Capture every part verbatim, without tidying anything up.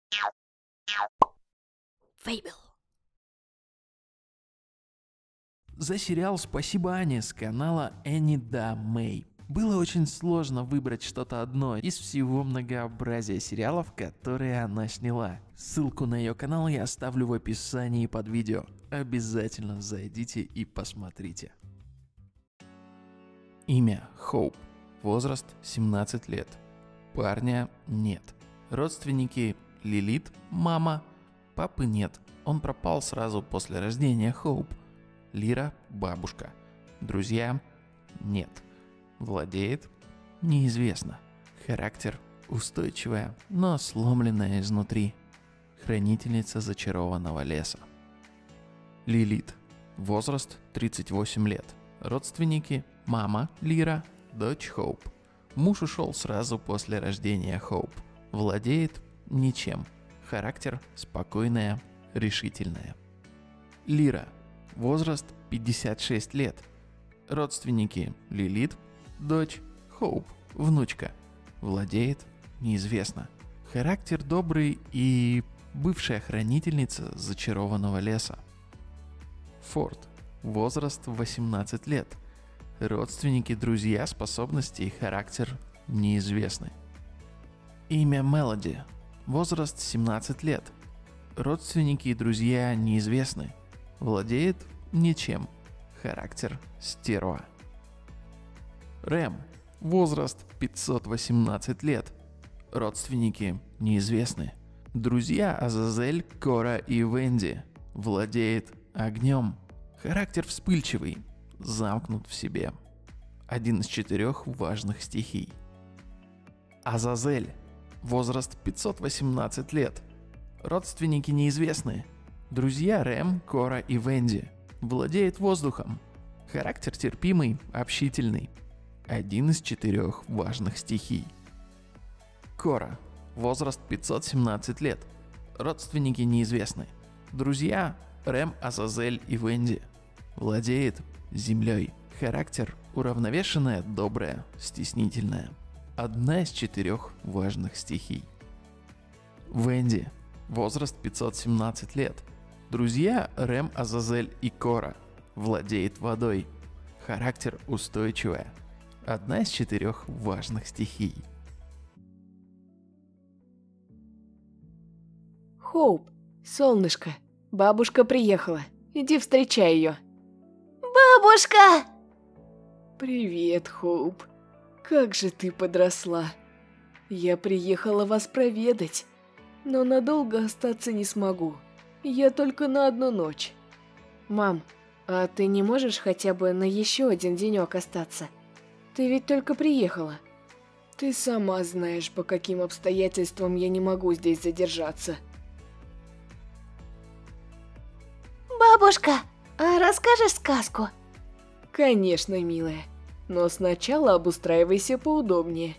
Фейбл. За сериал спасибо Ане с канала Энни Да Мэй. Было очень сложно выбрать что-то одно из всего многообразия сериалов, которые она сняла. Ссылку на ее канал я оставлю в описании под видео. Обязательно зайдите и посмотрите. Имя Хоуп. Возраст семнадцать лет. Парня нет. Родственники Лилит – мама. Папы нет. Он пропал сразу после рождения Хоуп. Лира – бабушка. Друзья – нет. Владеет – неизвестно. Характер – устойчивая, но сломленная изнутри. Хранительница зачарованного леса. Лилит. Возраст тридцать восемь лет. Родственники – мама Лира, дочь Хоуп. Муж ушел сразу после рождения Хоуп. Владеет – ничем. Характер – спокойная, решительная. Лира. Возраст пятьдесят шесть лет. Родственники Лилит, дочь, Хоуп, внучка. Владеет неизвестно. Характер добрый и бывшая хранительница зачарованного леса. Форд. Возраст восемнадцать лет. Родственники, друзья, способности и характер неизвестны. Имя Мелоди. Возраст семнадцать лет. Родственники и друзья неизвестны. Владеет ничем. Характер стерва. Рэм. Возраст пятьсот восемнадцать лет. Родственники неизвестны. Друзья Азазель, Кора и Венди. Владеет огнем. Характер вспыльчивый. Замкнут в себе. Один из четырех важных стихий. Азазель. Возраст пятьсот восемнадцать лет. Родственники неизвестны. Друзья Рэм, Кора и Венди. Владеет воздухом. Характер терпимый, общительный. Один из четырех важных стихий. Кора. Возраст пятьсот семнадцать лет. Родственники неизвестны. Друзья Рэм, Азазель и Венди. Владеет землей. Характер уравновешенная, добрая, стеснительная. Одна из четырех важных стихий. Венди. Возраст пятьсот семнадцать лет. Друзья Рэм, Азазель и Кора. Владеет водой. Характер устойчивая. Одна из четырех важных стихий. Хоуп, солнышко, бабушка приехала. Иди встречай ее. Бабушка! Привет, Хоуп. Как же ты подросла. Я приехала вас проведать, но надолго остаться не смогу. Я только на одну ночь. Мам, а ты не можешь хотя бы на еще один денек остаться? Ты ведь только приехала. Ты сама знаешь, по каким обстоятельствам я не могу здесь задержаться. Бабушка, а расскажешь сказку? Конечно, милая. Но сначала обустраивайся поудобнее.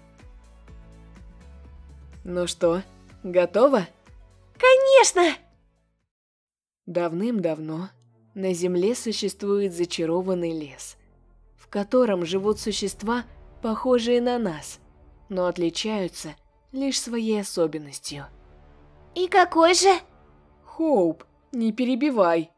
Ну что, готова? Конечно! Давным-давно на Земле существует зачарованный лес, в котором живут существа, похожие на нас, но отличаются лишь своей особенностью. И какой же? Хоуп, не перебивай.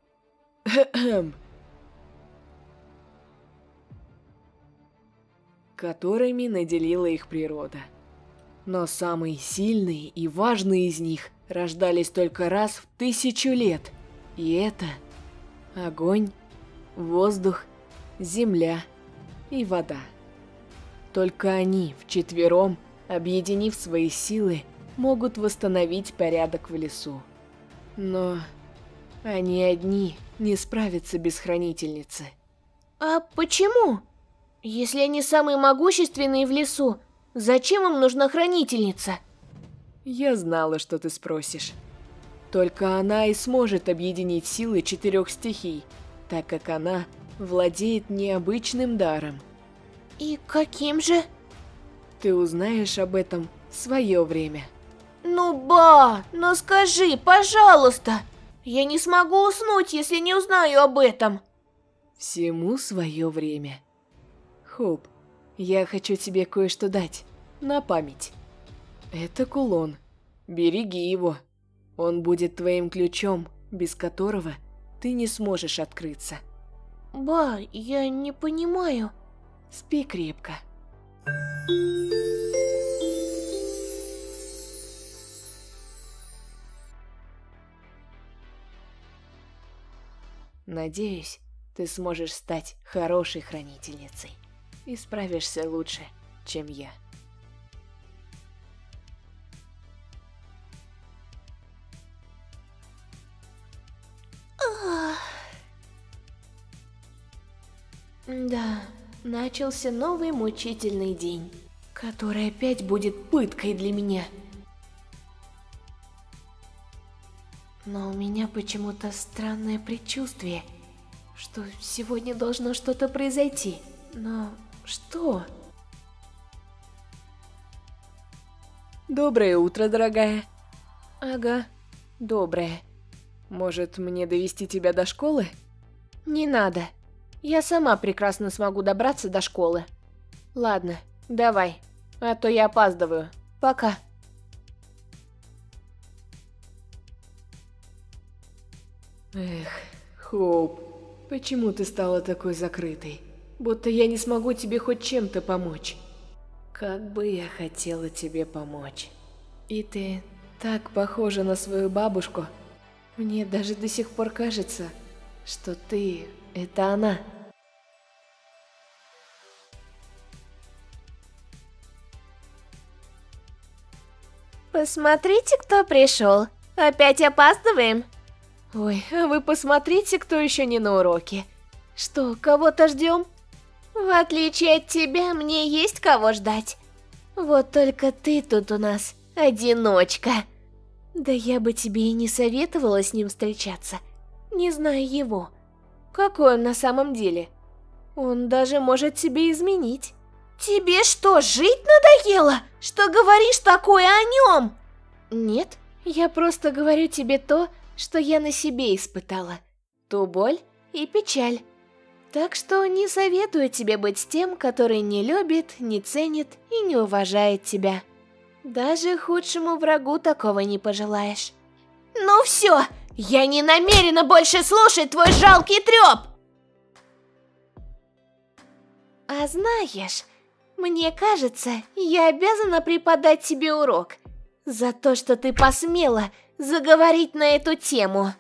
Которыми наделила их природа. Но самые сильные и важные из них рождались только раз в тысячу лет. И это огонь, воздух, земля и вода. Только они вчетвером, объединив свои силы, могут восстановить порядок в лесу. Но они одни не справятся без хранительницы. А почему? Если они самые могущественные в лесу, зачем им нужна хранительница? Я знала, что ты спросишь. Только она и сможет объединить силы четырех стихий, так как она владеет необычным даром. И каким же? Ты узнаешь об этом в свое время. Ну, ба, ну скажи, пожалуйста. Я не смогу уснуть, если не узнаю об этом. Всему свое время. Хоуп, я хочу тебе кое-что дать, на память. Это кулон. Береги его. Он будет твоим ключом, без которого ты не сможешь открыться. Ба, я не понимаю. Спи крепко. Надеюсь, ты сможешь стать хорошей хранительницей и справишься лучше, чем я. Да, начался новый мучительный день, который опять будет пыткой для меня. Но у меня почему-то странное предчувствие, что сегодня должно что-то произойти. Но что? Доброе утро, дорогая. Ага, доброе. Может, мне довести тебя до школы? Не надо. Я сама прекрасно смогу добраться до школы. Ладно, давай, а то я опаздываю. Пока. Эх, Хоуп, почему ты стала такой закрытой? Будто я не смогу тебе хоть чем-то помочь. Как бы я хотела тебе помочь. И ты так похожа на свою бабушку. Мне даже до сих пор кажется, что ты — это она. Посмотрите, кто пришел. Опять опаздываем? Ой, а вы посмотрите, кто еще не на уроке. Что, кого-то ждем? В отличие от тебя, мне есть кого ждать. Вот только ты тут у нас одиночка. Да я бы тебе и не советовала с ним встречаться, не зная его. Какой он на самом деле? Он даже может тебе изменить. Тебе что, жить надоело? Что говоришь такое о нем? Нет, я просто говорю тебе то, что я на себе испытала. Ту боль и печаль. Так что не советую тебе быть с тем, который не любит, не ценит и не уважает тебя. Даже худшему врагу такого не пожелаешь. Ну все, я не намерена больше слушать твой жалкий треп! А знаешь, мне кажется, я обязана преподать тебе урок за то, что ты посмела заговорить на эту тему.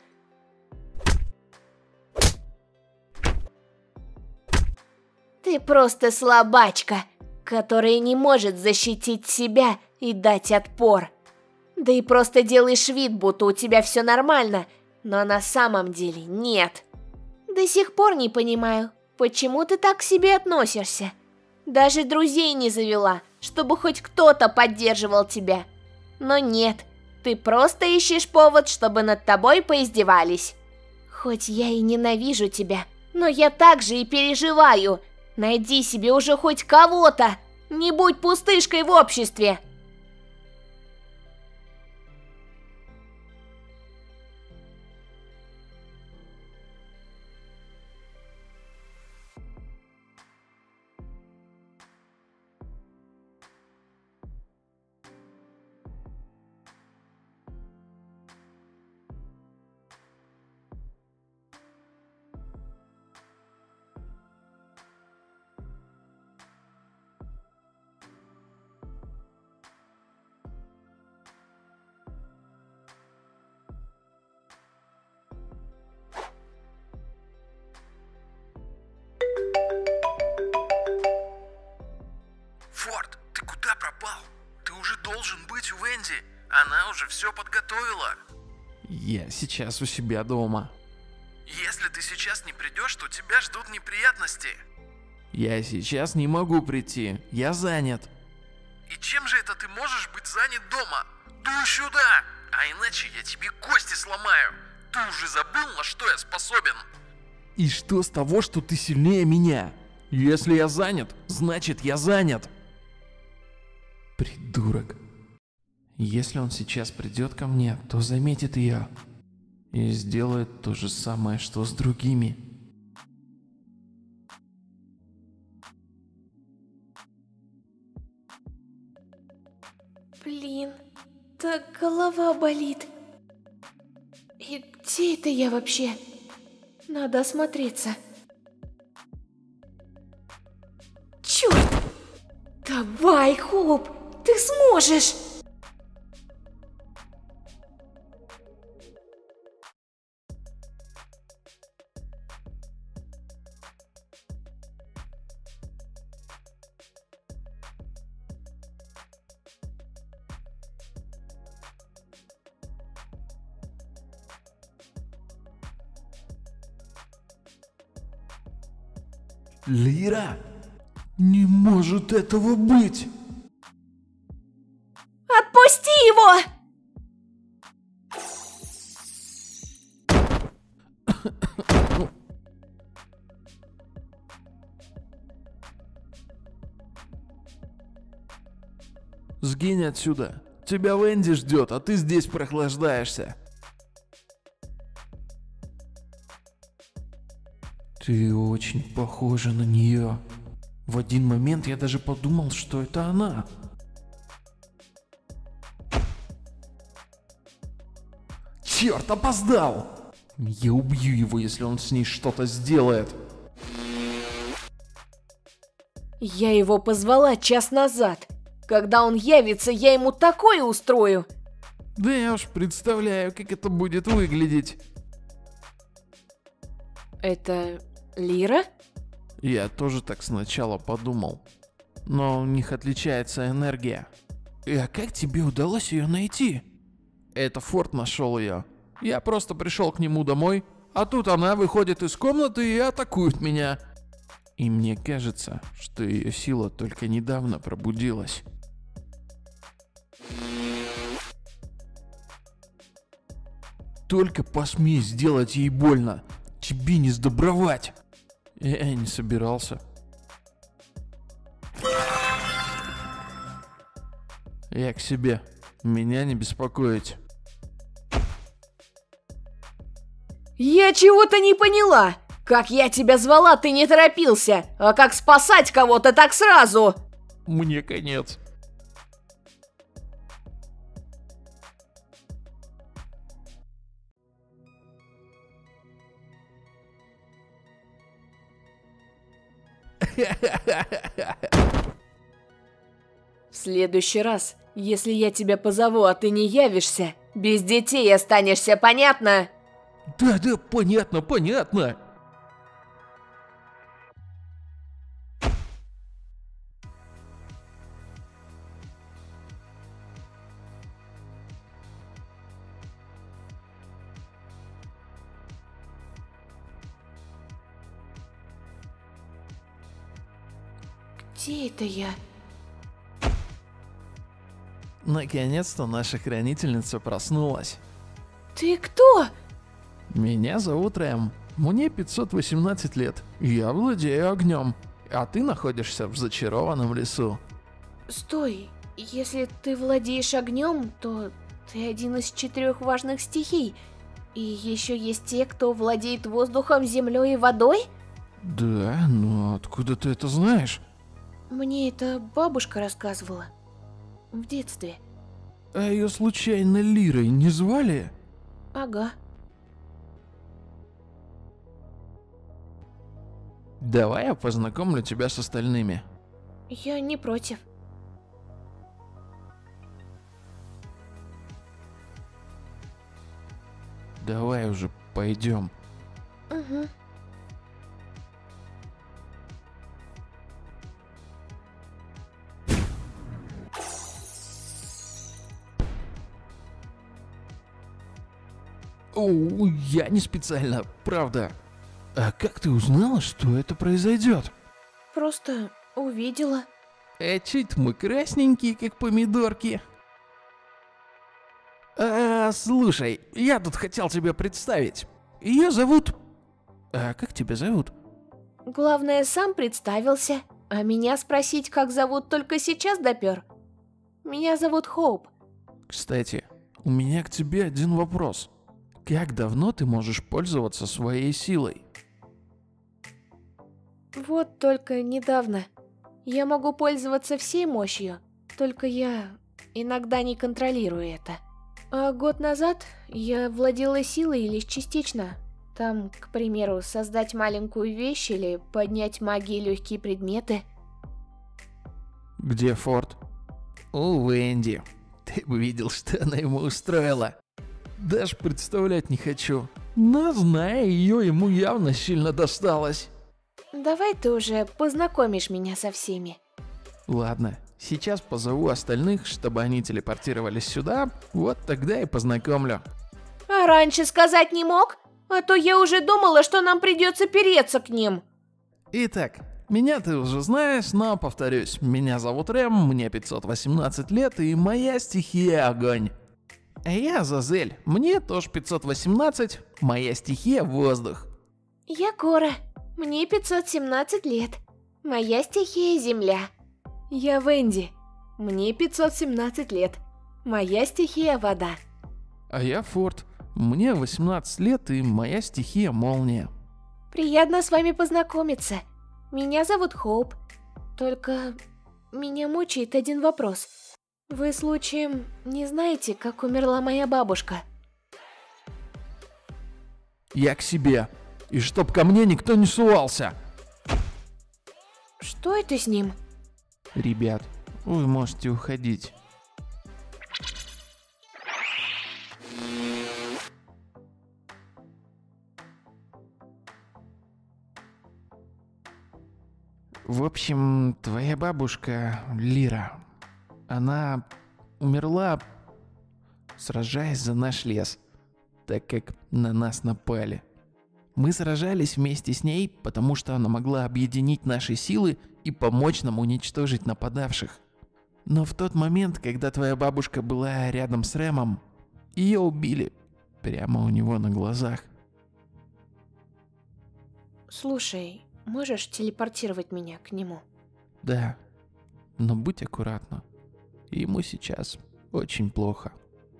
Ты просто слабачка, которая не может защитить себя и дать отпор. Да и просто делаешь вид, будто у тебя все нормально, но на самом деле нет. До сих пор не понимаю, почему ты так к себе относишься. Даже друзей не завела, чтобы хоть кто-то поддерживал тебя. Но нет, ты просто ищешь повод, чтобы над тобой поиздевались. Хоть я и ненавижу тебя, но я также и переживаю. Найди себе уже хоть кого-то, не будь пустышкой в обществе. Форд, ты куда пропал? Ты уже должен быть у Венди. Она уже все подготовила. Я сейчас у себя дома. Если ты сейчас не придешь, то тебя ждут неприятности. Я сейчас не могу прийти. Я занят. И чем же это ты можешь быть занят дома? Дуй сюда, а иначе я тебе кости сломаю. Ты уже забыл, на что я способен? И что с того, что ты сильнее меня? Если я занят, значит я занят. Придурок. Если он сейчас придет ко мне, то заметит ее и сделает то же самое, что с другими. Блин, так голова болит. И где это я вообще? Надо осмотреться. Черт! Давай, Хоуп, ты сможешь! Лира? Не может этого быть! Отпусти его! Сгинь отсюда. Тебя Венди ждет, а ты здесь прохлаждаешься. Ты очень похожа на нее. В один момент я даже подумал, что это она. Черт, опоздал! Я убью его, если он с ней что-то сделает. Я его позвала час назад. Когда он явится, я ему такое устрою. Да я уж представляю, как это будет выглядеть. Это Лира? Я тоже так сначала подумал. Но у них отличается энергия. А как тебе удалось ее найти? Это Форд нашел ее. Я просто пришел к нему домой, а тут она выходит из комнаты и атакует меня. И мне кажется, что ее сила только недавно пробудилась. Только посмей сделать ей больно. Тебе не сдобровать. Я не собирался. Я к себе. Меня не беспокоить. Я чего-то не поняла. Как я тебя звала, ты не торопился. А как спасать кого-то так сразу? Мне конец. В следующий раз, если я тебя позову, а ты не явишься, без детей останешься, понятно? Да-да, понятно, понятно. Где это я? Наконец-то наша хранительница проснулась. Ты кто? Меня зовут Рэм. Мне пятьсот восемнадцать лет. Я владею огнем. А ты находишься в зачарованном лесу. Стой, если ты владеешь огнем, то ты один из четырех важных стихий. И еще есть те, кто владеет воздухом, землей и водой? Да, но откуда ты это знаешь? Мне это бабушка рассказывала. В детстве. А ее случайно Лирой не звали? Ага. Давай я познакомлю тебя с остальными. Я не против. Давай уже пойдем. Угу. О, я не специально, правда. А как ты узнала, что это произойдет? Просто увидела. А чуть мы красненькие, как помидорки. А, слушай, я тут хотел тебя представить. Ее зовут... А как тебя зовут? Главное, сам представился. А меня спросить, как зовут, только сейчас допер. Меня зовут Хоуп. Кстати, у меня к тебе один вопрос. Как давно ты можешь пользоваться своей силой? Вот только недавно. Я могу пользоваться всей мощью, только я иногда не контролирую это. А год назад я владела силой лишь частично. Там, к примеру, создать маленькую вещь или поднять магией легкие предметы. Где Форд? У Венди. Ты бы видел, что она ему устроила. Даже представлять не хочу. Но, зная ее, ему явно сильно досталось. Давай ты уже познакомишь меня со всеми. Ладно, сейчас позову остальных, чтобы они телепортировались сюда, вот тогда и познакомлю. А раньше сказать не мог? А то я уже думала, что нам придется переться к ним. Итак, меня ты уже знаешь, но повторюсь, меня зовут Рэм, мне пятьсот восемнадцать лет и моя стихия огонь. А я Азазель, мне тоже пятьсот восемнадцать, моя стихия воздух. Я Кора, мне пятьсот семнадцать лет, моя стихия земля. Я Венди, мне пятьсот семнадцать лет, моя стихия вода. А я Форд, мне восемнадцать лет и моя стихия молния. Приятно с вами познакомиться. Меня зовут Хоуп. Только меня мучает один вопрос. Вы случаем не знаете, как умерла моя бабушка? Я к себе, и чтоб ко мне никто не сувался. Что это с ним? Ребят, вы можете уходить. В общем, твоя бабушка Лира, она умерла, сражаясь за наш лес, так как на нас напали. Мы сражались вместе с ней, потому что она могла объединить наши силы и помочь нам уничтожить нападавших. Но в тот момент, когда твоя бабушка была рядом с Рэмом, ее убили прямо у него на глазах. Слушай, можешь телепортировать меня к нему? Да, но будь аккуратна. Ему сейчас очень плохо.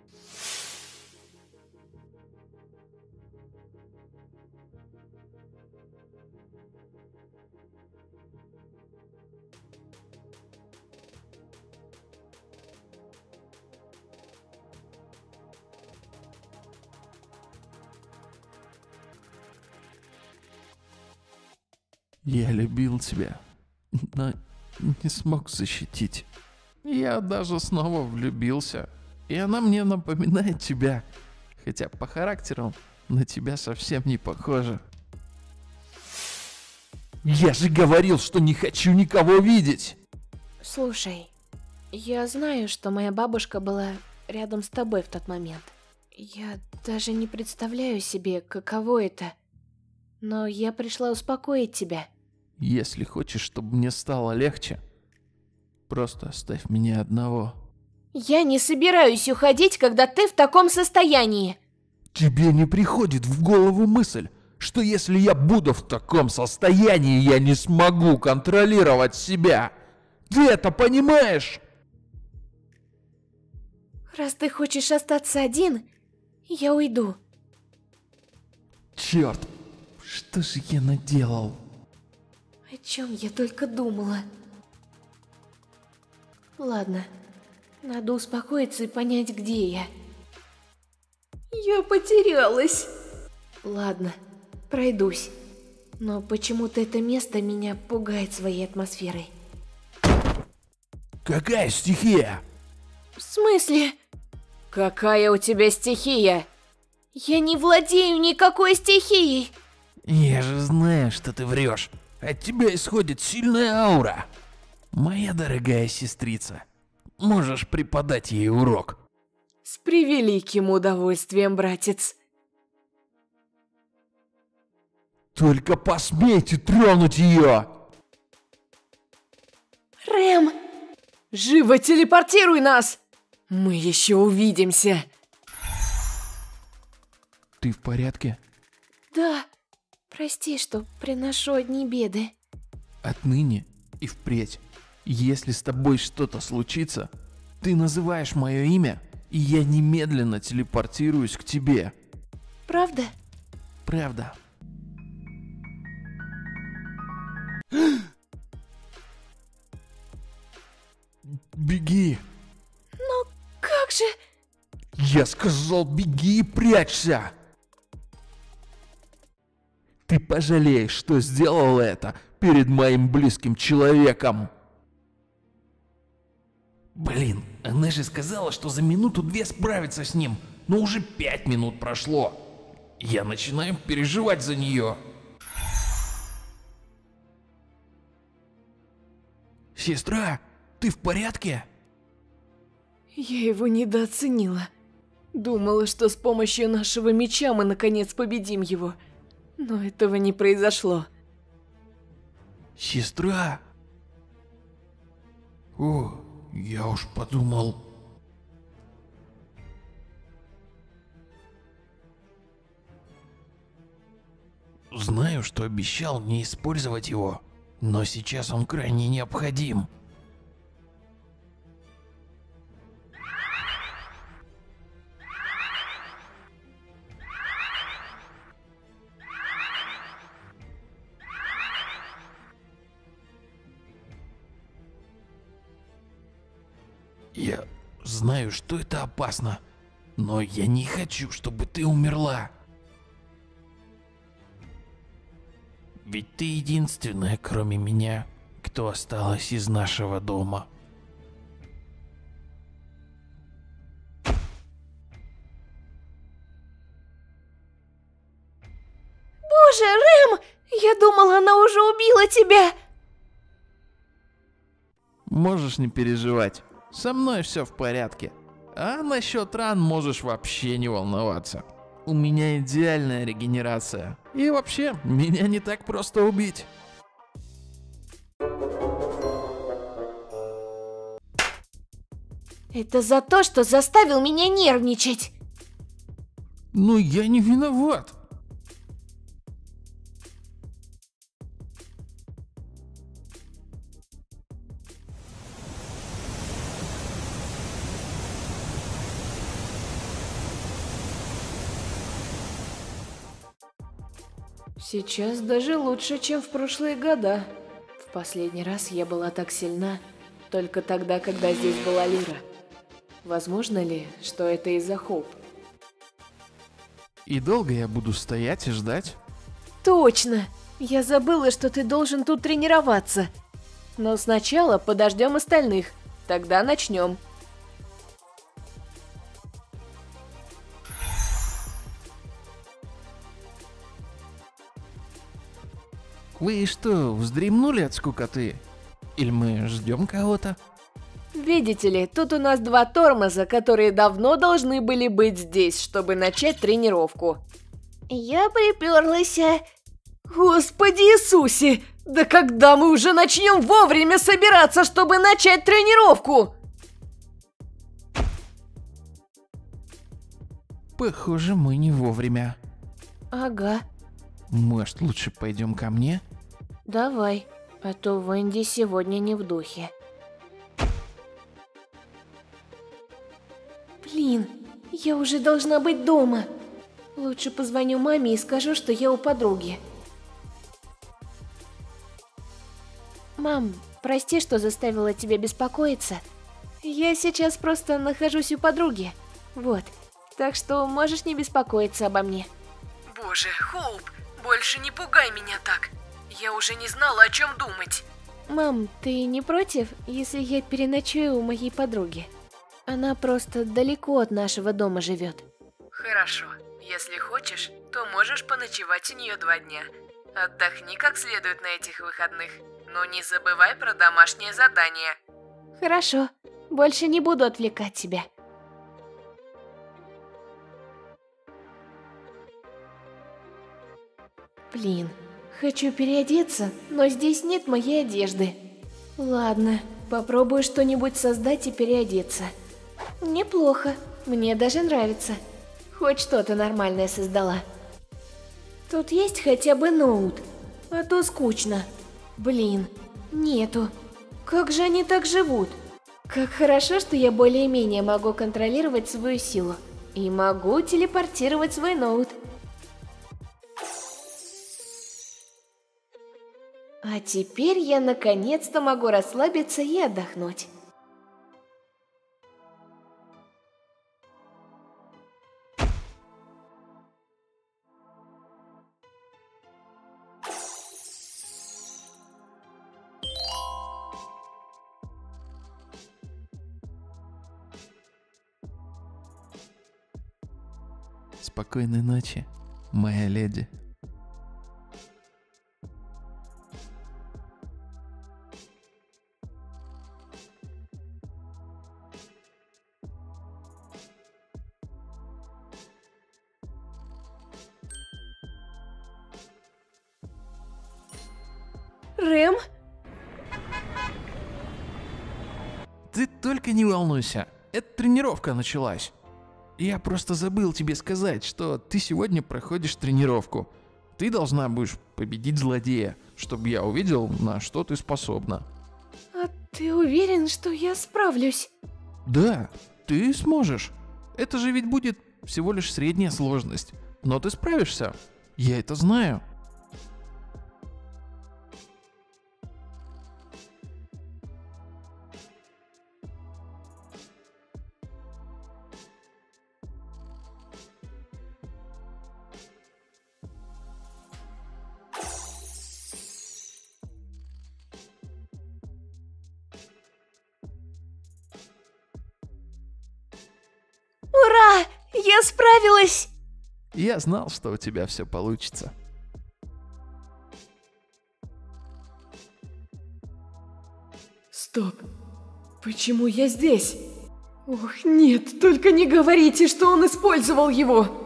Я любил тебя, но не смог защитить. Я даже снова влюбился, и она мне напоминает тебя, хотя по характеру на тебя совсем не похожа. Я же говорил, что не хочу никого видеть! Слушай, я знаю, что моя бабушка была рядом с тобой в тот момент. Я даже не представляю себе, каково это. Но я пришла успокоить тебя. Если хочешь, чтобы мне стало легче, просто оставь меня одного. Я не собираюсь уходить, когда ты в таком состоянии. Тебе не приходит в голову мысль, что если я буду в таком состоянии, я не смогу контролировать себя? Ты это понимаешь? Раз ты хочешь остаться один, я уйду. Черт, что же я наделал? О чем я только думала. Ладно, надо успокоиться и понять, где я. Я потерялась. Ладно, пройдусь. Но почему-то это место меня пугает своей атмосферой. Какая стихия? В смысле? Какая у тебя стихия? Я не владею никакой стихией. Я же знаю, что ты врешь. От тебя исходит сильная аура. Моя дорогая сестрица, можешь преподать ей урок. С превеликим удовольствием, братец. Только посмейте тронуть ее! Рэм! Живо телепортируй нас! Мы еще увидимся. Ты в порядке? Да, прости, что приношу одни беды. Отныне и впредь, если с тобой что-то случится, ты называешь мое имя, и я немедленно телепортируюсь к тебе. Правда? Правда. Беги! Но как же... Я сказал, беги и прячься! Ты пожалеешь, что сделал это перед моим близким человеком. Блин, она же сказала, что за минуту-две справится с ним, но уже пять минут прошло. Я начинаю переживать за нее. Сестра, ты в порядке? Я его недооценила. Думала, что с помощью нашего меча мы наконец победим его. Но этого не произошло. Сестра? О, я уж подумал... Знаю, что обещал не использовать его, но сейчас он крайне необходим. Я знаю, что это опасно, но я не хочу, чтобы ты умерла. Ведь ты единственная, кроме меня, кто осталась из нашего дома. Боже, Рэм! Я думала, она уже убила тебя! Можешь не переживать, со мной все в порядке. А насчет ран можешь вообще не волноваться. У меня идеальная регенерация. И вообще, меня не так просто убить. Это за то, что заставил меня нервничать. Ну я не виноват. Сейчас даже лучше, чем в прошлые года. В последний раз я была так сильна только тогда, когда здесь была Лира. Возможно ли, что это из-за Хоуп? И долго я буду стоять и ждать? Точно! Я забыла, что ты должен тут тренироваться. Но сначала подождем остальных, тогда начнем. Вы что, вздремнули от скукоты? Или мы ждем кого-то? Видите ли, тут у нас два тормоза, которые давно должны были быть здесь, чтобы начать тренировку. Я приперлась. Господи Иисусе! Да когда мы уже начнем вовремя собираться, чтобы начать тренировку? Похоже, мы не вовремя. Ага, Может, лучше пойдем ко мне? давай, а то Венди сегодня не в духе. Блин, я уже должна быть дома. Лучше позвоню маме и скажу, что я у подруги. Мам, прости, что заставила тебя беспокоиться. Я сейчас просто нахожусь у подруги. Вот, так что можешь не беспокоиться обо мне. Боже, Хоуп, больше не пугай меня так. Я уже не знала, о чем думать. Мам, ты не против, если я переночую у моей подруги? Она просто далеко от нашего дома живет. Хорошо, если хочешь, то можешь поночевать у нее два дня. Отдохни как следует на этих выходных, но не забывай про домашнее задание. Хорошо, больше не буду отвлекать тебя. Блин, хочу переодеться, но здесь нет моей одежды. Ладно, попробую что-нибудь создать и переодеться. Неплохо, мне даже нравится. Хоть что-то нормальное создала. Тут есть хотя бы ноут, а то скучно. Блин, нету. Как же они так живут? Как хорошо, что я более-менее могу контролировать свою силу. И могу телепортировать свой ноут. А теперь я наконец-то могу расслабиться и отдохнуть. Спокойной ночи, моя леди. Рэм? Ты только не волнуйся, эта тренировка началась. Я просто забыл тебе сказать, что ты сегодня проходишь тренировку. Ты должна будешь победить злодея, чтобы я увидел, на что ты способна. А ты уверен, что я справлюсь? Да, ты сможешь. Это же ведь будет всего лишь средняя сложность. Но ты справишься. Я это знаю. Ура! Я справилась! Я знал, что у тебя все получится. Стоп. Почему я здесь? Ох, нет, только не говорите, что он использовал его.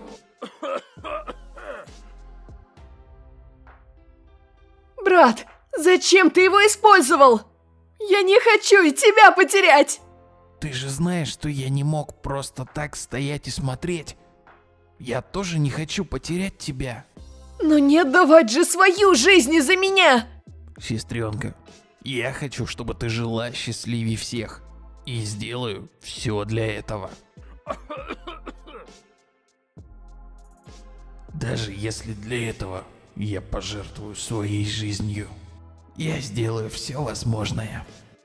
Брат, зачем ты его использовал? Я не хочу и тебя потерять. Ты же знаешь, что я не мог просто так стоять и смотреть. Я тоже не хочу потерять тебя. Но не отдавать же свою жизнь из-за меня. Сестренка, я хочу, чтобы ты жила счастливее всех. И сделаю все для этого. Даже если для этого я пожертвую своей жизнью, я сделаю все возможное.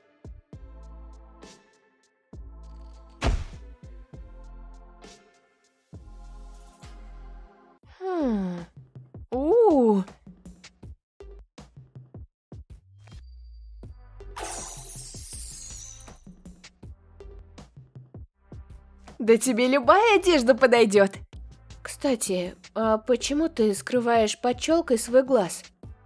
Хм. У. Да тебе любая одежда подойдет. Кстати, а почему ты скрываешь под челкой свой глаз?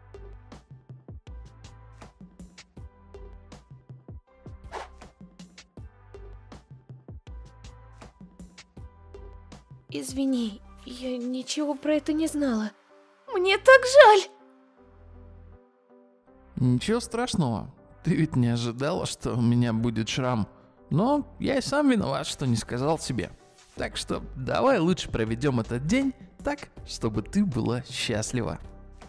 Извини, я ничего про это не знала. Мне так жаль. Ничего страшного. Ты ведь не ожидала, что у меня будет шрам. Но я и сам виноват, что не сказал тебе. Так что давай лучше проведем этот день так, чтобы ты была счастлива.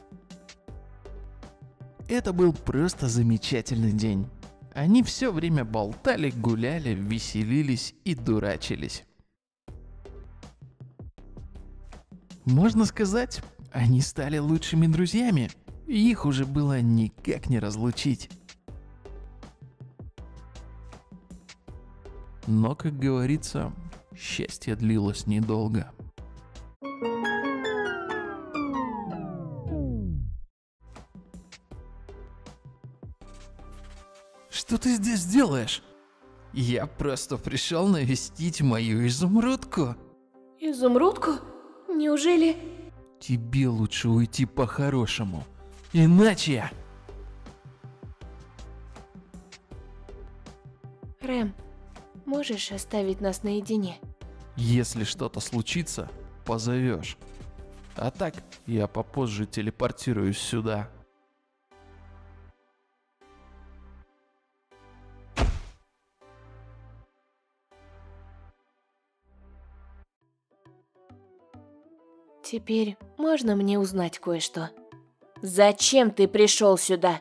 Это был просто замечательный день. Они все время болтали, гуляли, веселились и дурачились. Можно сказать, они стали лучшими друзьями, и их уже было никак не разлучить. Но, как говорится, счастье длилось недолго. Что ты здесь делаешь? Я просто пришел навестить мою изумрудку. Изумрудку? Неужели... Тебе лучше уйти по-хорошему, иначе... Рэм, можешь оставить нас наедине? Если что-то случится, позовешь. А так, я попозже телепортируюсь сюда. Теперь можно мне узнать кое-что? Зачем ты пришел сюда?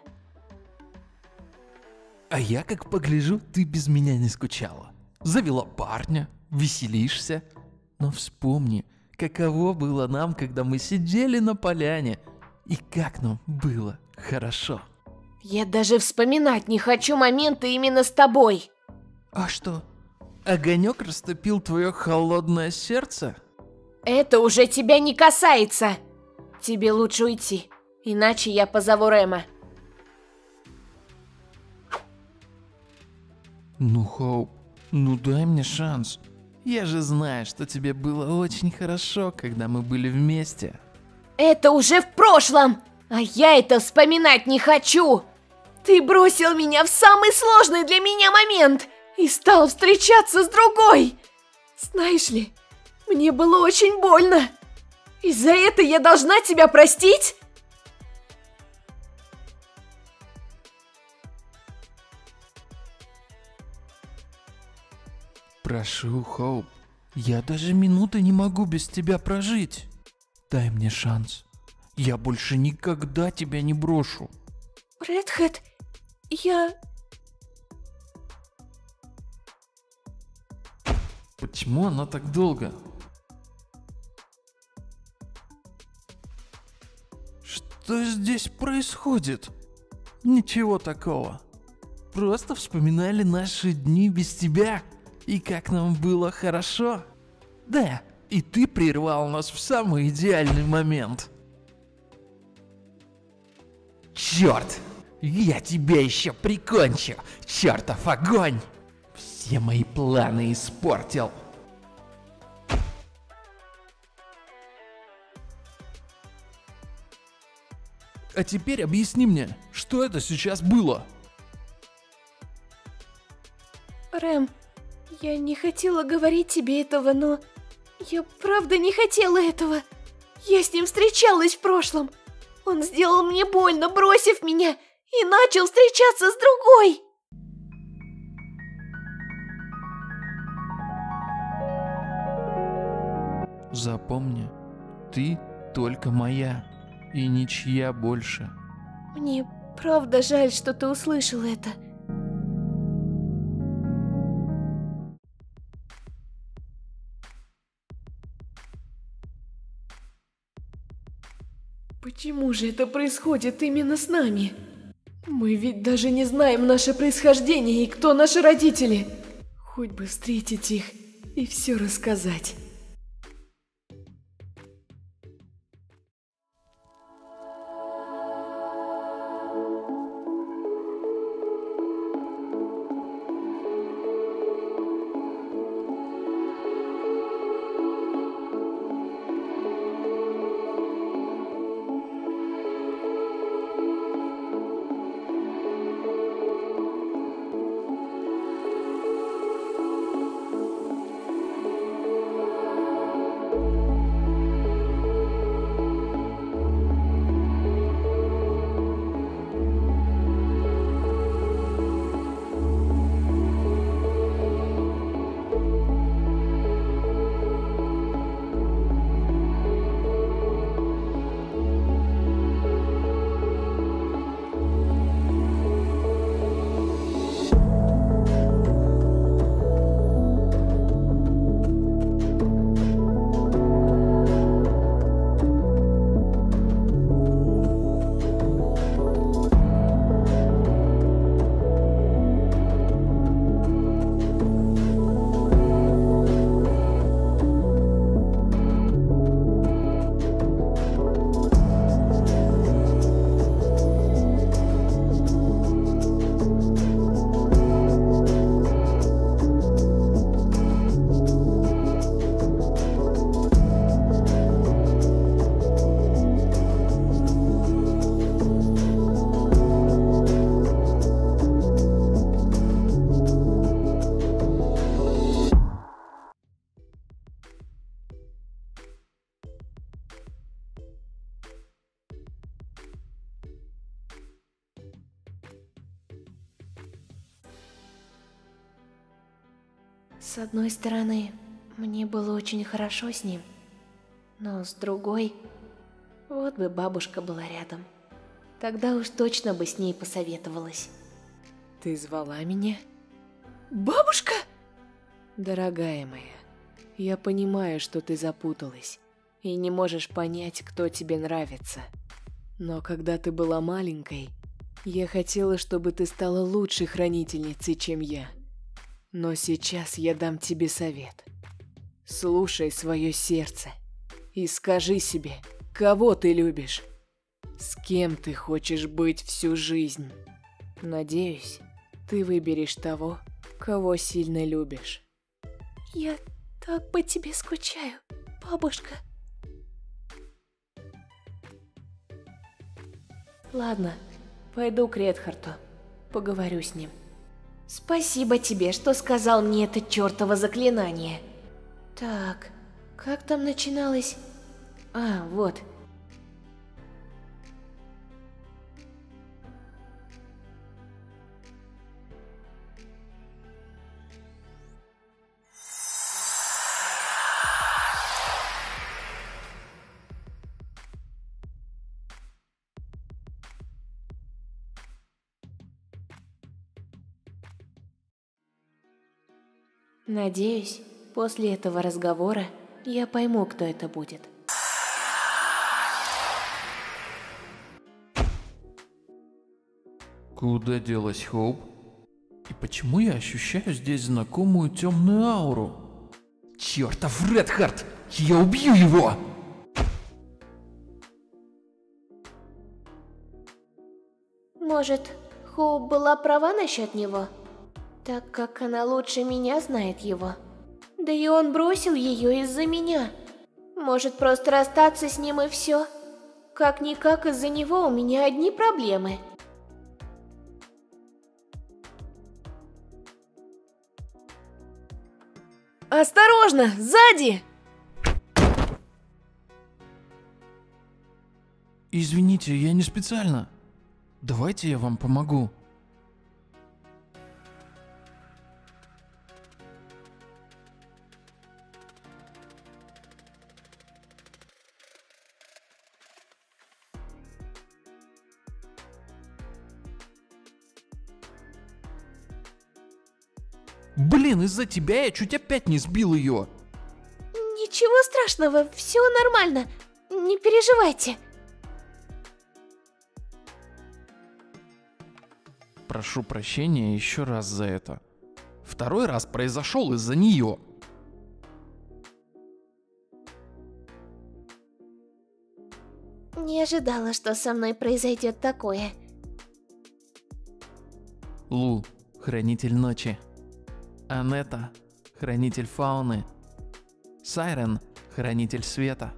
А я, как погляжу, ты без меня не скучала. Завела парня, веселишься. Но вспомни, каково было нам, когда мы сидели на поляне. И как нам было хорошо. Я даже вспоминать не хочу моменты именно с тобой. А что, огонек растопил твое холодное сердце? Это уже тебя не касается. Тебе лучше уйти, иначе я позову Рэма. Ну, Хоуп, ну дай мне шанс. Я же знаю, что тебе было очень хорошо, когда мы были вместе. Это уже в прошлом, а я это вспоминать не хочу. Ты бросил меня в самый сложный для меня момент и стал встречаться с другой. Знаешь ли, мне было очень больно. И за это я должна тебя простить? Прошу, Хоуп, я даже минуты не могу без тебя прожить. Дай мне шанс. Я больше никогда тебя не брошу. Редхед, я... Почему она так долго? Что здесь происходит? Ничего такого. Просто вспоминали наши дни без тебя. И как нам было хорошо. Да, и ты прервал нас в самый идеальный момент. Черт! Я тебя еще прикончу! Чертов огонь! Все мои планы испортил. А теперь объясни мне, что это сейчас было? Рэм, я не хотела говорить тебе этого, но... Я правда не хотела этого. Я с ним встречалась в прошлом. Он сделал мне больно, бросив меня, и начал встречаться с другой. Запомни, ты только моя, и ничья больше. Мне правда жаль, что ты услышал это. Почему же это происходит именно с нами? Мы ведь даже не знаем наше происхождение и кто наши родители. Хоть бы встретить их и все рассказать. С одной стороны, мне было очень хорошо с ним, но с другой, вот бы бабушка была рядом. Тогда уж точно бы с ней посоветовалась. Ты звала меня? Бабушка? Дорогая моя, я понимаю, что ты запуталась и не можешь понять, кто тебе нравится. Но когда ты была маленькой, я хотела, чтобы ты стала лучшей хранительницей, чем я. Но сейчас я дам тебе совет. Слушай свое сердце и скажи себе, кого ты любишь, с кем ты хочешь быть всю жизнь. Надеюсь, ты выберешь того, кого сильно любишь. Я как по тебе скучаю, бабушка. Ладно, пойду к Редхарту, поговорю с ним. Спасибо тебе, что сказал мне это чертово заклинание. Так, как там начиналось? А, вот. Надеюсь, после этого разговора я пойму, кто это будет. Куда делась Хоуп? И почему я ощущаю здесь знакомую темную ауру? Чертов Редхарт! Я убью его! Может, Хоуп была права насчет него? Так как она лучше меня знает его. Да и он бросил ее из-за меня. Может, просто расстаться с ним и все? Как-никак из-за него у меня одни проблемы. Осторожно, сзади! Извините, я не специально. Давайте я вам помогу. Блин, из-за тебя я чуть опять не сбил ее. Ничего страшного, все нормально. Не переживайте. Прошу прощения еще раз за это. Второй раз произошел из-за нее. Не ожидала, что со мной произойдет такое. Лу, хранитель ночи. Анетта, хранитель фауны. Сайрен, хранитель света.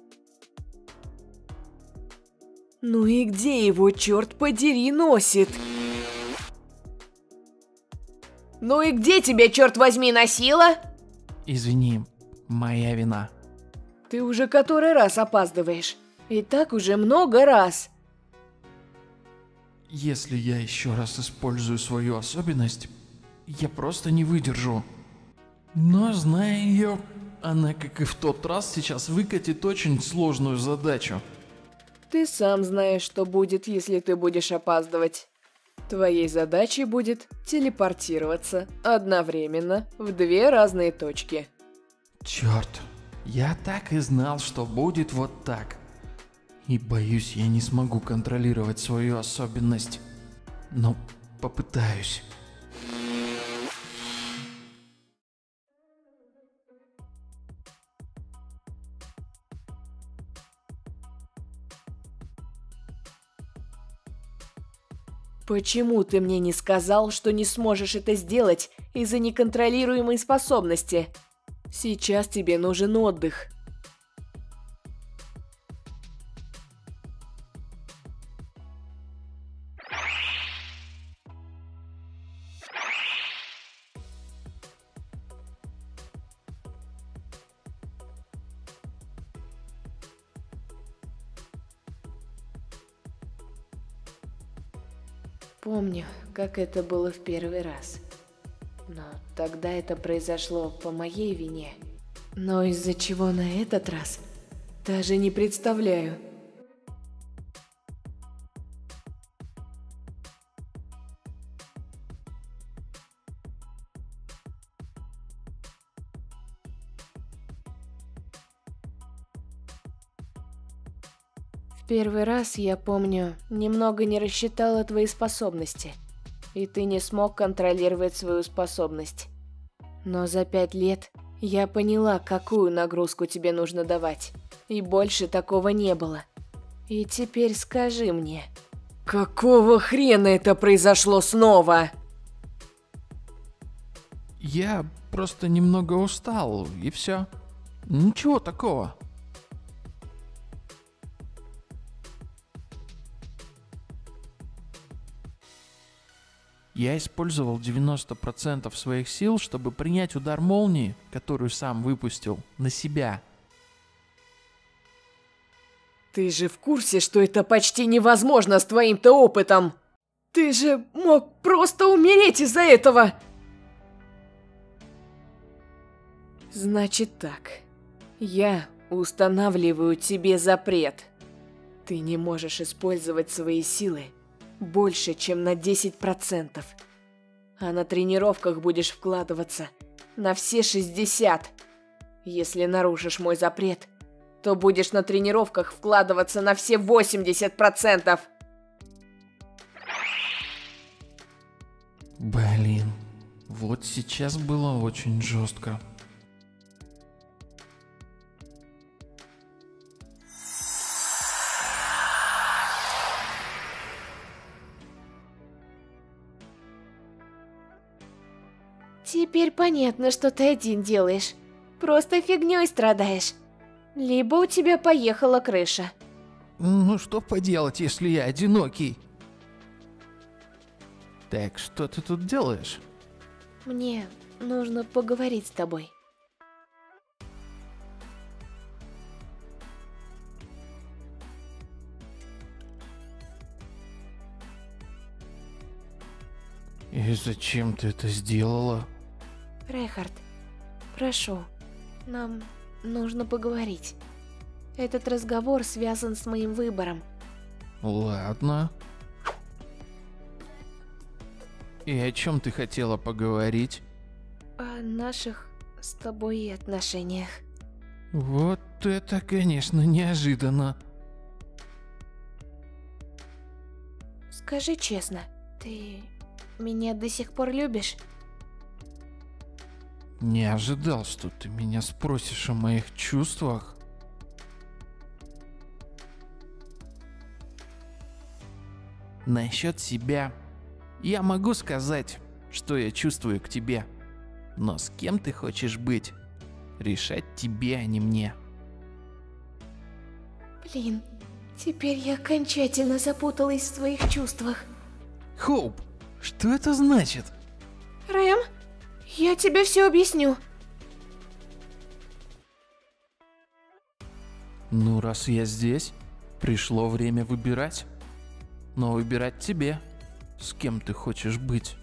Ну и где его, черт подери, носит? Ну и где тебя, черт возьми, носила? Извини, моя вина. Ты уже который раз опаздываешь. И так уже много раз. Если я еще раз использую свою особенность, я просто не выдержу. Но, зная ее, она, как и в тот раз, сейчас выкатит очень сложную задачу. Ты сам знаешь, что будет, если ты будешь опаздывать. Твоей задачей будет телепортироваться одновременно в две разные точки. Черт, я так и знал, что будет вот так. И боюсь, я не смогу контролировать свою особенность. Но попытаюсь. Почему ты мне не сказал, что не сможешь это сделать из-за неконтролируемой способности? Сейчас тебе нужен отдых. Помню, как это было в первый раз. Но тогда это произошло по моей вине. Но из-за чего на этот раз? Даже не представляю. В первый раз, я помню, немного не рассчитала твои способности. И ты не смог контролировать свою способность. Но за пять лет я поняла, какую нагрузку тебе нужно давать. И больше такого не было. И теперь скажи мне. Какого хрена это произошло снова? Я просто немного устал, и все. Ничего такого. Я использовал девяносто процентов своих сил, чтобы принять удар молнии, которую сам выпустил, на себя. Ты же в курсе, что это почти невозможно с твоим-то опытом? Ты же мог просто умереть из-за этого! Значит так, я устанавливаю тебе запрет. Ты не можешь использовать свои силы больше, чем на десять процентов. А на тренировках будешь вкладываться на все шестьдесят. Если нарушишь мой запрет, то будешь на тренировках вкладываться на все восемьдесят процентов. Блин, вот сейчас было очень жестко. Теперь понятно, что ты один делаешь. Просто фигней страдаешь. Либо у тебя поехала крыша. Ну что поделать, если я одинокий? Так, что ты тут делаешь? Мне нужно поговорить с тобой. И зачем ты это сделала? Рейхард, прошу, нам нужно поговорить. Этот разговор связан с моим выбором. Ладно. И о чем ты хотела поговорить? О наших с тобой отношениях. Вот это, конечно, неожиданно. Скажи честно, ты меня до сих пор любишь? Не ожидал, что ты меня спросишь о моих чувствах. Насчет себя, я могу сказать, что я чувствую к тебе. Но с кем ты хочешь быть, решать тебе, а не мне. Блин, теперь я окончательно запуталась в своих чувствах. Хоуп, что это значит? Рэм, я тебе все объясню. Ну, раз я здесь, пришло время выбирать. Но выбирать тебе, с кем ты хочешь быть.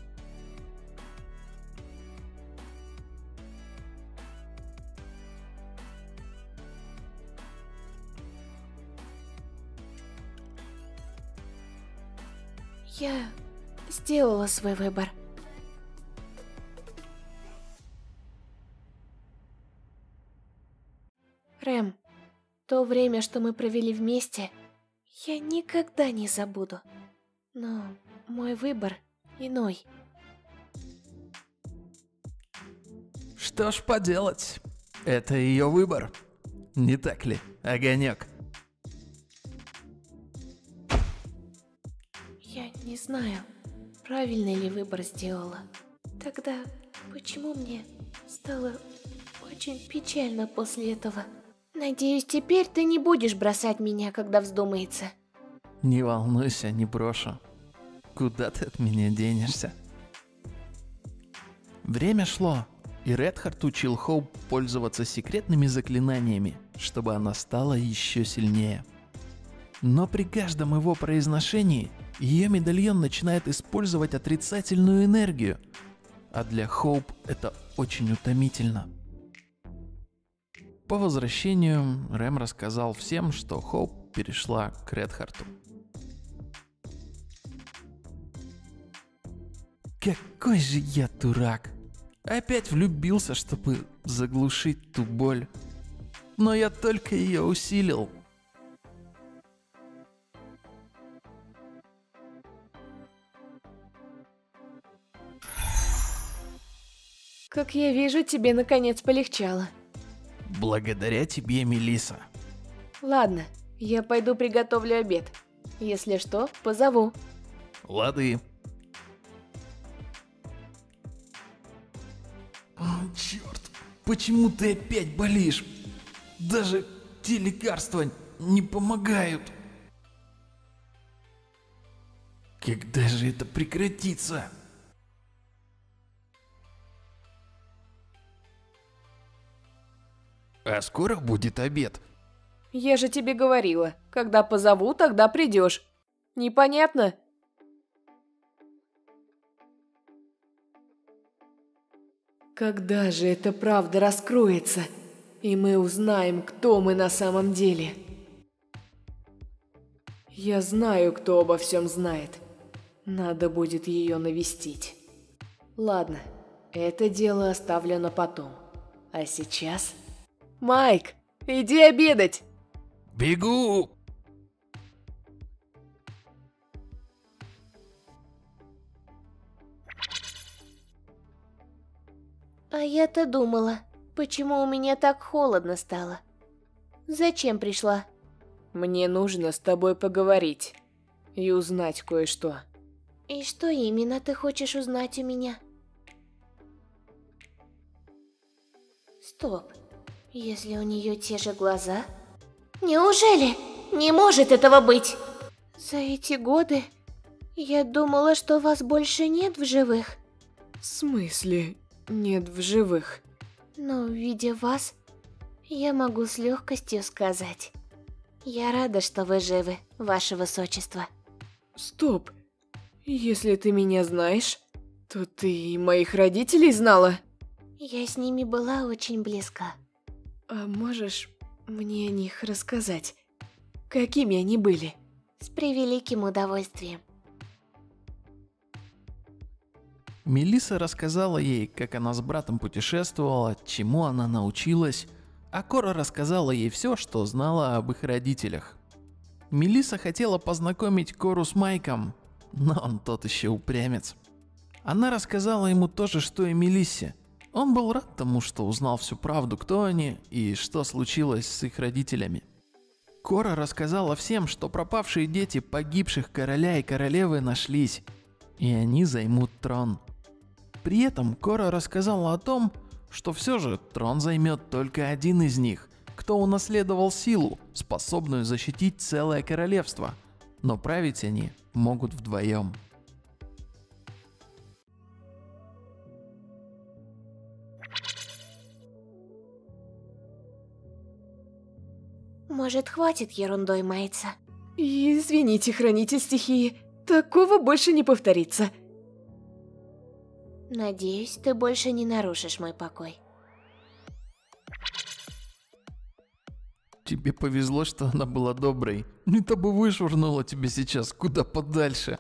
Я сделала свой выбор. Рэм, то время, что мы провели вместе, я никогда не забуду. Но мой выбор иной. Что ж поделать, это ее выбор. Не так ли, огонек? Я не знаю, правильный ли выбор сделала. Тогда почему мне стало очень печально после этого? Надеюсь, теперь ты не будешь бросать меня, когда вздумается. Не волнуйся, не брошу. Куда ты от меня денешься? Время шло, и Редхард учил Хоуп пользоваться секретными заклинаниями, чтобы она стала еще сильнее. Но при каждом его произношении ее медальон начинает использовать отрицательную энергию, а для Хоуп это очень утомительно. По возвращению Рэм рассказал всем, что Хоуп перешла к Редхарду. Какой же я дурак! Опять влюбился, чтобы заглушить ту боль. Но я только ее усилил. Как я вижу, тебе наконец полегчало. Благодаря тебе, Мелисса. Ладно, я пойду приготовлю обед. Если что, позову. Лады. Почему ты опять болишь? Даже те лекарства не помогают. Когда же это прекратится? А скоро будет обед? Я же тебе говорила, когда позову, тогда придешь. Непонятно? Когда же эта правда раскроется, и мы узнаем, кто мы на самом деле? Я знаю, кто обо всем знает. Надо будет ее навестить. Ладно, это дело оставлю на потом. А сейчас... Майк, иди обедать! Бегу! А я-то думала, почему у меня так холодно стало. Зачем пришла? Мне нужно с тобой поговорить и узнать кое-что. И что именно ты хочешь узнать у меня? Стоп. Если у нее те же глаза... Неужели? Не может этого быть! За эти годы я думала, что вас больше нет в живых. В смысле нет в живых? Но, видя вас, я могу с легкостью сказать. Я рада, что вы живы, ваше высочество. Стоп. Если ты меня знаешь, то ты и моих родителей знала? Я с ними была очень близка. А можешь мне о них рассказать? Какими они были? С превеликим удовольствием. Мелисса рассказала ей, как она с братом путешествовала, чему она научилась, а Кора рассказала ей все, что знала об их родителях. Мелисса хотела познакомить Кору с Майком, но он тот еще упрямец. Она рассказала ему то же, что и Мелиссе. Он был рад тому, что узнал всю правду, кто они и что случилось с их родителями. Кора рассказала всем, что пропавшие дети погибших короля и королевы нашлись, и они займут трон. При этом Кора рассказала о том, что все же трон займет только один из них, кто унаследовал силу, способную защитить целое королевство, но править они могут вдвоем. Может, хватит ерундой маяться? Извините, хранитель стихии, такого больше не повторится. Надеюсь, ты больше не нарушишь мой покой. Тебе повезло, что она была доброй. Не то бы вышвырнула тебя сейчас куда подальше.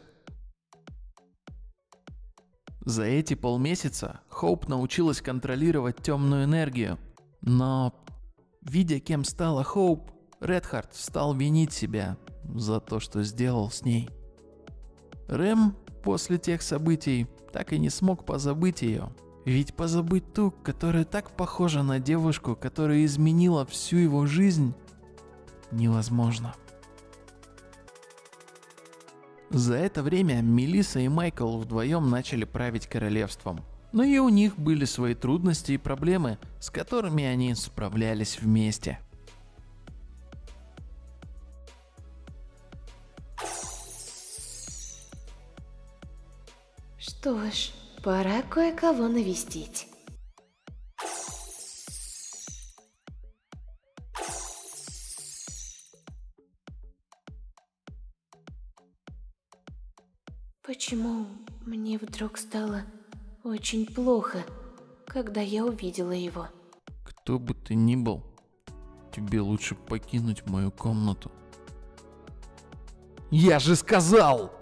За эти полмесяца Хоуп научилась контролировать темную энергию. Но, видя, кем стала Хоуп, Редхард стал винить себя за то, что сделал с ней. Рэм после тех событий так и не смог позабыть ее. Ведь позабыть ту, которая так похожа на девушку, которая изменила всю его жизнь, невозможно. За это время Мелисса и Майкл вдвоем начали править королевством. Но и у них были свои трудности и проблемы, с которыми они справлялись вместе. Что ж, пора кое-кого навестить. Почему мне вдруг стало очень плохо, когда я увидела его? Кто бы ты ни был, тебе лучше покинуть мою комнату. Я же сказал!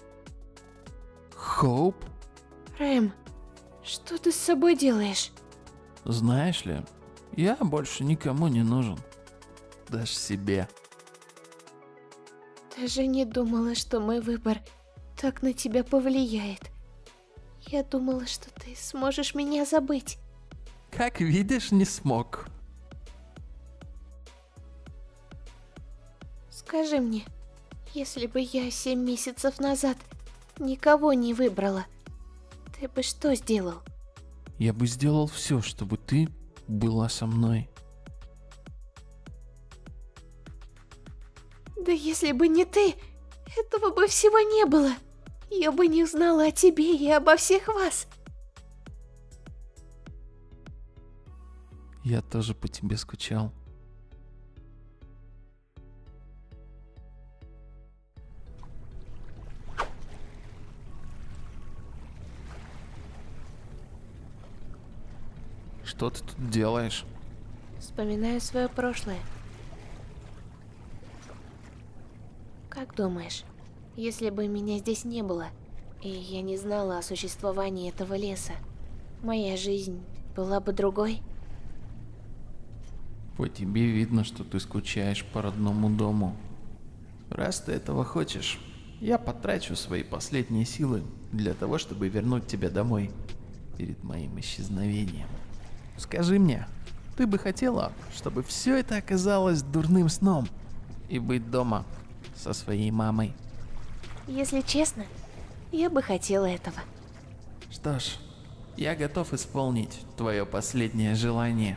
Хоуп? Рэм, что ты с собой делаешь? Знаешь ли, я больше никому не нужен. Даже себе. Даже не думала, что мой выбор так на тебя повлияет. Я думала, что ты сможешь меня забыть. Как видишь, не смог. Скажи мне, если бы я семь месяцев назад никого не выбрала, ты бы что сделал? Я бы сделал все, чтобы ты была со мной. Да если бы не ты, этого бы всего не было. Я бы не узнала о тебе и обо всех вас. Я тоже по тебе скучал. Что ты тут делаешь? Вспоминаю свое прошлое. Как думаешь, если бы меня здесь не было, и я не знала о существовании этого леса, моя жизнь была бы другой? По тебе видно, что ты скучаешь по родному дому. Раз ты этого хочешь, я потрачу свои последние силы для того, чтобы вернуть тебя домой перед моим исчезновением. Скажи мне, ты бы хотела, чтобы все это оказалось дурным сном и быть дома со своей мамой? Если честно, я бы хотела этого. Что ж, я готов исполнить твое последнее желание.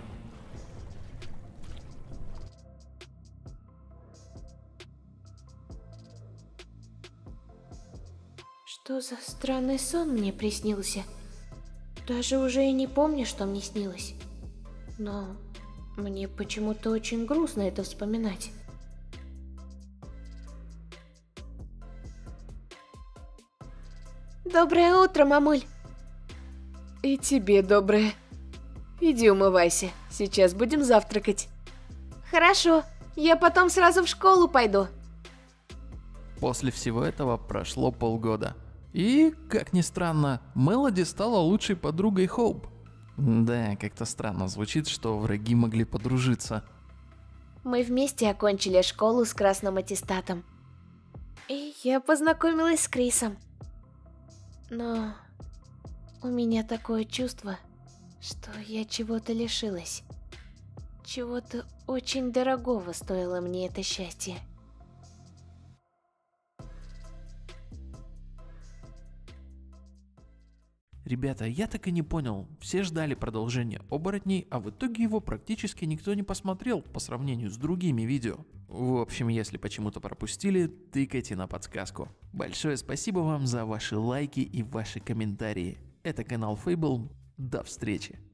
Что за странный сон мне приснился? Даже уже и не помню, что мне снилось. Но мне почему-то очень грустно это вспоминать. Доброе утро, мамуль. И тебе доброе. Иди умывайся, сейчас будем завтракать. Хорошо, я потом сразу в школу пойду. После всего этого прошло полгода. И, как ни странно, Мелоди стала лучшей подругой Хоуп. Да, как-то странно звучит, что враги могли подружиться. Мы вместе окончили школу с красным аттестатом. И я познакомилась с Крисом. Но у меня такое чувство, что я чего-то лишилась. Чего-то очень дорогого стоило мне это счастье. Ребята, я так и не понял, все ждали продолжения оборотней, а в итоге его практически никто не посмотрел по сравнению с другими видео. В общем, если почему-то пропустили, тыкайте на подсказку. Большое спасибо вам за ваши лайки и ваши комментарии. Это канал Fable. До встречи.